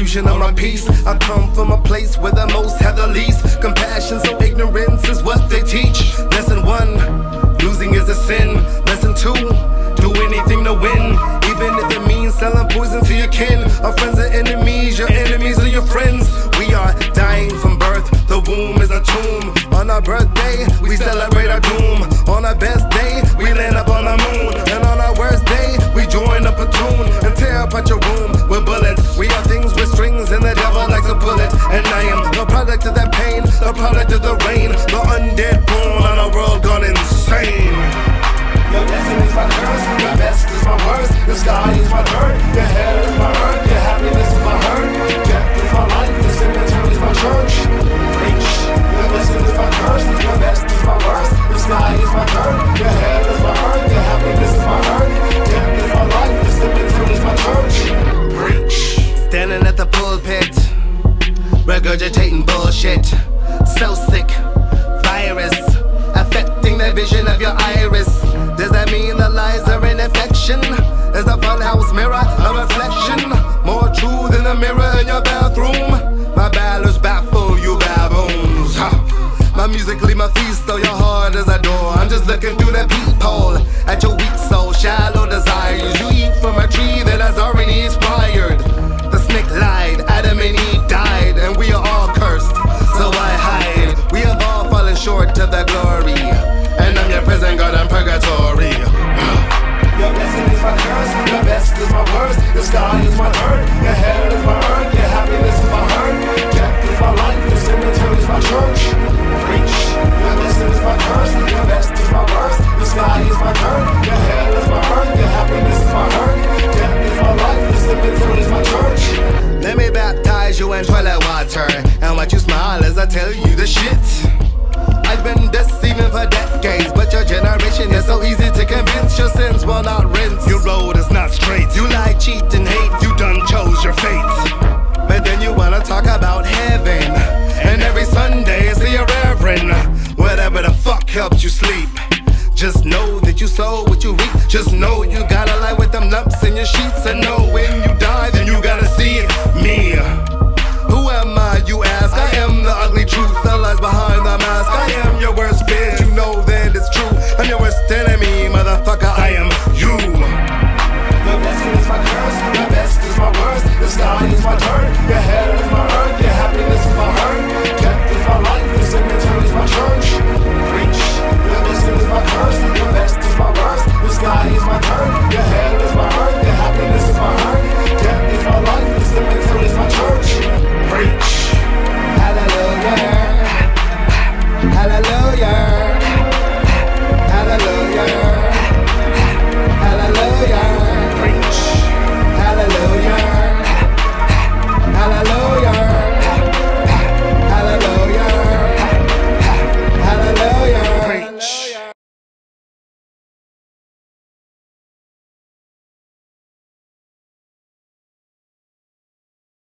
illusion of my peace. I come from a place where the most have the least compassion, so ignorance is what they teach. Lesson 1, losing is a sin. Lesson 2, do anything to win, even if it means selling poison to your kin. Our friends are enemies, your enemies are your friends. We are dying from birth, the womb is a tomb. On our birthday, we celebrate our doom. On our best day, we land up on the moon. And on our worst day, we join a platoon and tear apart your womb with bullets. We are things with strings and the devil likes a bullet. And I am the product of that pain, the product of the rain, the undead born on a world gone insane. Your blessing is my curse, your best is my worst. Your sky is my dirt, your hell is my earth, your happiness is my hurt. Death is my life, the cemetery is my church. Preach. Your blessing is my curse, your best is my worst. Your sky is my dirt, your hell is my earth, your happiness is my hurt. Death is my life, the cemetery is my church. Preach. Standing at the pulpit, regurgitating bullshit. So sick, virus, affecting the vision of your iris. Does that mean the lies are an infection? Is the funhouse mirror a reflection? More true than the mirror in your bathroom? My battles baffle you baboons. My music leave my feast, though your heart is a door. I'm just looking through the peephole at your weak soul, shallow desires. You eat from a tree that has already expired. The snake lied, Adam and Eve died, and we are all cursed, so I hide. We have all fallen short of the glory, and I'm your prison guard in purgatory. Your blessing is my curse, your best is my worst. Your sky is my dirt, your hell is my earth, your happiness is my hurt. Death is my life, your cemetery is my church. Preach. Your blessing is my curse, your best is my worst. Your sky is my dirt, your hell is my earth, your happiness is my hurt. Death is my life, your cemetery is my church. Let me baptize you in toilet water, and watch you smile as I tell you the shit. I've been deceiving for decades, but your generation is so easy to convince. Your sins will not rinse. Your road is not straight. You lie, cheat, and hate. You done chose your fate. But then you wanna talk about heaven, and every Sunday is your reverend. Whatever the fuck helps you sleep, just know that you sow what you reap. Just know you gotta lie with them lumps in your sheets, and know